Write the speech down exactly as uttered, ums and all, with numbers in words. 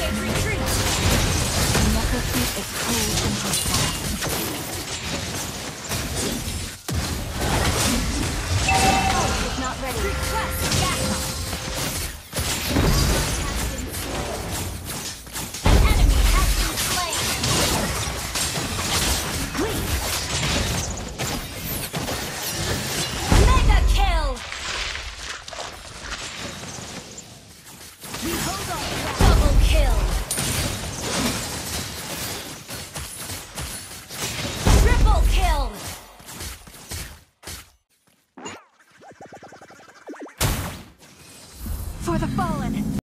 retreat. The necropsy is cold and hostile. Oh, it's not ready. Request backup. An enemy has been slain. Mega kill. We hold on. Double kill. Triple kill. For the fallen!